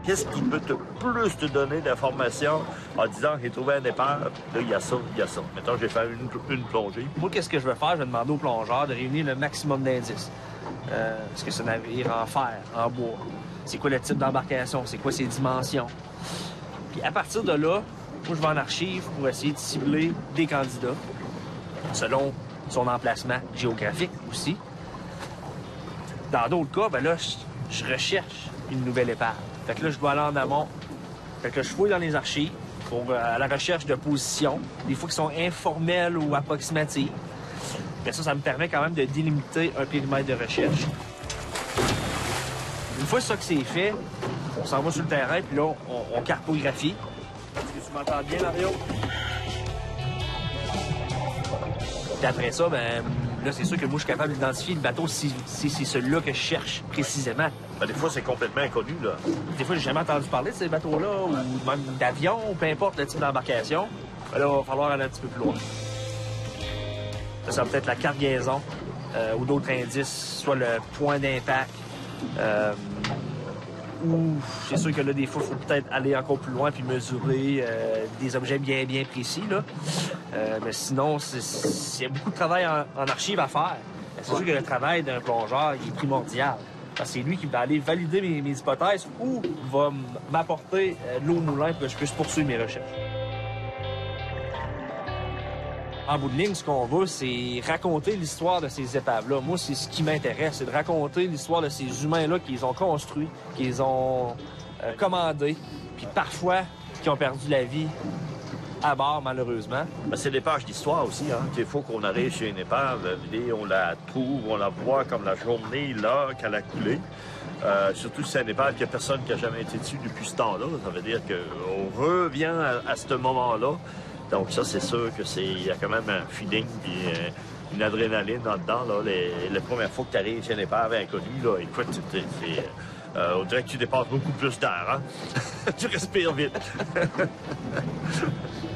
qu'est-ce qui peut plus te donner d'informations en disant j'ai trouvé un épave, là, il y a ça, il y a ça. Mettons, je vais faire une plongée. Moi, qu'est-ce que je vais faire? Je vais demander au plongeur de réunir le maximum d'indices. Est-ce que c'est un navire en fer, en bois? C'est quoi le type d'embarcation? C'est quoi ses dimensions? Puis à partir de là, moi, je vais en archive pour essayer de cibler des candidats selon son emplacement géographique aussi. Dans d'autres cas, ben là, je recherche une nouvelle épave. Fait que là, je dois aller en amont. Fait que là, je fouille dans les archives pour à la recherche de positions, des fois qui sont informelles ou approximatives. Mais ça me permet quand même de délimiter un périmètre de recherche. Une fois ça que c'est fait, on s'en va sur le terrain, puis là, on cartographie. Est-ce que tu m'entends bien, Mario? Puis après ça, ben là, c'est sûr que moi, je suis capable d'identifier le bateau si c'est celui-là que je cherche précisément. Ben, des fois, c'est complètement inconnu, là. Des fois, j'ai jamais entendu parler de ces bateaux-là, ou même d'avions, ou peu importe le type d'embarcation. Ben là, il va falloir aller un petit peu plus loin. Ça va peut-être la cargaison ou d'autres indices, soit le point d'impact. Ou c'est sûr que là, des fois, il faut peut-être aller encore plus loin puis mesurer des objets bien précis, là. Mais sinon, il y a beaucoup de travail en archive à faire. C'est sûr que le travail d'un plongeur il est primordial. Parce que c'est lui qui va aller valider mes hypothèses ou va m'apporter de l'eau au moulin pour que je puisse poursuivre mes recherches. En bout de ligne, ce qu'on veut, c'est raconter l'histoire de ces épaves-là. Moi, c'est ce qui m'intéresse, c'est de raconter l'histoire de ces humains-là qui les ont construits, qui les ont commandés, puis parfois qui ont perdu la vie à bord, malheureusement. Ben, c'est des pages d'histoire aussi, hein. Il faut qu'on arrive chez une épave, on la trouve, on la voit comme la journée, l'heure qu'elle a coulé. Surtout si c'est une épave qu'il n'y a personne qui a jamais été dessus depuis ce temps-là. Ça veut dire qu'on revient à ce moment-là. Donc ça, c'est sûr il y a quand même un feeling puis une adrénaline là-dedans. Là. Les premières fois que tu arrives chez une épave inconnue, là, écoute, on dirait que tu dépasses beaucoup plus d'air. Hein? Tu respires vite.